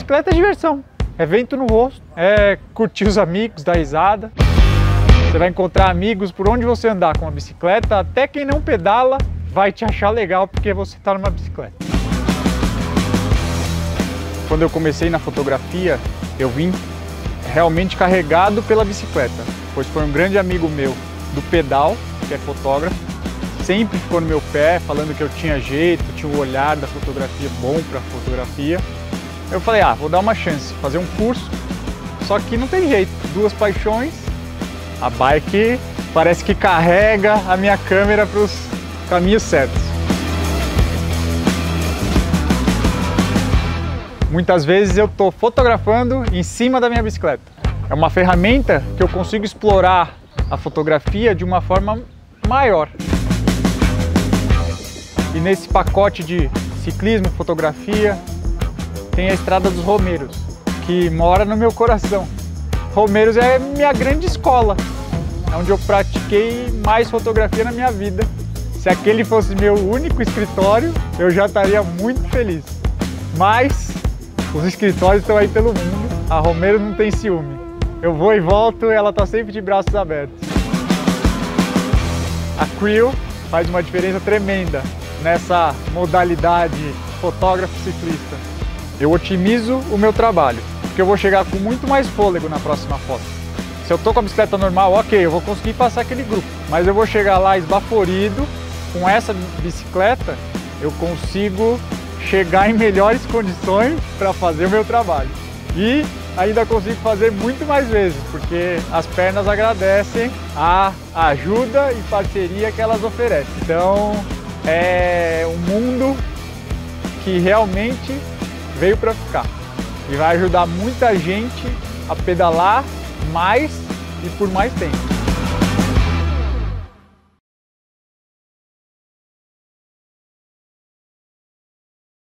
Bicicleta é diversão, é vento no rosto, é curtir os amigos, dar risada. Você vai encontrar amigos por onde você andar com a bicicleta, até quem não pedala vai te achar legal porque você está numa bicicleta. Quando eu comecei na fotografia, eu vim realmente carregado pela bicicleta, pois foi um grande amigo meu do pedal, que é fotógrafo, sempre ficou no meu pé, falando que eu tinha jeito, tinha o olhar da fotografia bom para fotografia. Eu falei, vou dar uma chance, fazer um curso, só que não tem jeito, duas paixões, a bike parece que carrega a minha câmera para os caminhos certos. Muitas vezes eu estou fotografando em cima da minha bicicleta. É uma ferramenta que eu consigo explorar a fotografia de uma forma maior. E nesse pacote de ciclismo, fotografia, tem a Estrada dos Romeiros, que mora no meu coração. Romeiros é minha grande escola, onde eu pratiquei mais fotografia na minha vida. Se aquele fosse meu único escritório, eu já estaria muito feliz. Mas os escritórios estão aí pelo mundo, a Romeiros não tem ciúme. Eu vou e volto e ela está sempre de braços abertos. A Creel faz uma diferença tremenda nessa modalidade fotógrafo-ciclista. Eu otimizo o meu trabalho, porque eu vou chegar com muito mais fôlego na próxima foto. Se eu estou com a bicicleta normal, ok, eu vou conseguir passar aquele grupo, mas eu vou chegar lá esbaforido. Com essa bicicleta, eu consigo chegar em melhores condições para fazer o meu trabalho. E ainda consigo fazer muito mais vezes, porque as pernas agradecem a ajuda e parceria que elas oferecem. Então, é um mundo que realmente veio para ficar e vai ajudar muita gente a pedalar mais e por mais tempo.